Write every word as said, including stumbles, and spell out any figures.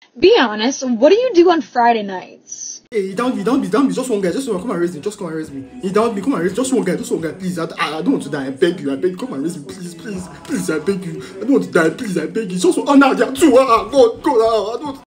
Be honest, what do you do on Friday nights? Hey, don't be, don't be, don't be. Just one guy. Just one. Come and raise me. Just come and raise me. Hey, don't be. Come and raise. Just one guy. Just one guy. Please. I, I, I don't want to die. I beg you. I beg you. Come and raise me. Please, please, please. I beg you. I don't want to die. Please, I beg you. Just one. Oh, now there are two. Ah, God, God. Ah, I don't.